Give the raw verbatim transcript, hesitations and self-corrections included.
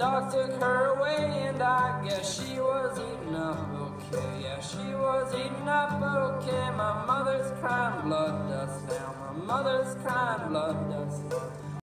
dogs took her away, and I guess she was eaten up okay. Yeah, she was eaten up okay. My mother's crying blood dust now. My mother's crying blood dust now.